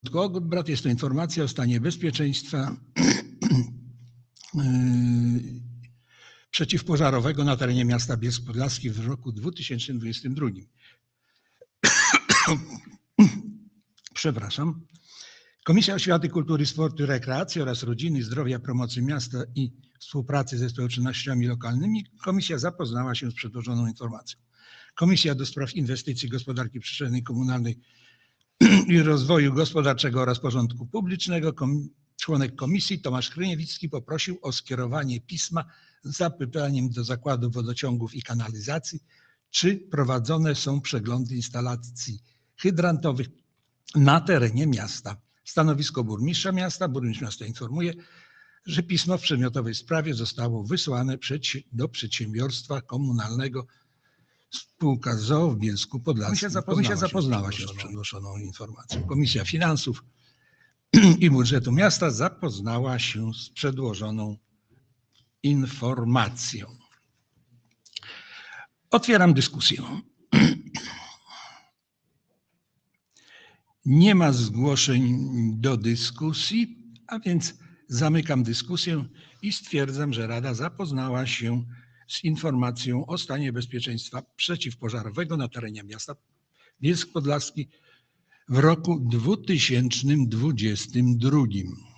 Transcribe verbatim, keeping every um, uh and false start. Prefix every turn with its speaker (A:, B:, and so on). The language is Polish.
A: obrad jest to informacja o stanie bezpieczeństwa przeciwpożarowego na terenie miasta Bielsk Podlaski w roku dwa tysiące dwudziestym drugim. Przepraszam. Komisja Oświaty, Kultury, Sportu i Rekreacji oraz Rodziny, Zdrowia, Promocji Miasta i Współpracy ze społecznościami lokalnymi. Komisja zapoznała się z przedłożoną informacją. Komisja do Spraw Inwestycji, Gospodarki Przestrzennej, Komunalnej i Rozwoju Gospodarczego oraz Porządku Publicznego, kom, członek komisji Tomasz Hryniewicki poprosił o skierowanie pisma z zapytaniem do Zakładu Wodociągów i Kanalizacji, czy prowadzone są przeglądy instalacji hydrantowych na terenie miasta. Stanowisko burmistrza miasta. Burmistrz miasta informuje, że pismo w przedmiotowej sprawie zostało wysłane do przedsiębiorstwa komunalnego spółka z o o w Bielsku Podlaskim. Komisja zapoznała, Komisja zapoznała się z przedłożoną informacją. Komisja Finansów i Budżetu Miasta zapoznała się z przedłożoną informacją. Otwieram dyskusję. Nie ma zgłoszeń do dyskusji, a więc zamykam dyskusję i stwierdzam, że Rada zapoznała się z informacją o stanie bezpieczeństwa przeciwpożarowego na terenie miasta Bielsk Podlaski w roku dwa tysiące dwudziestym drugim.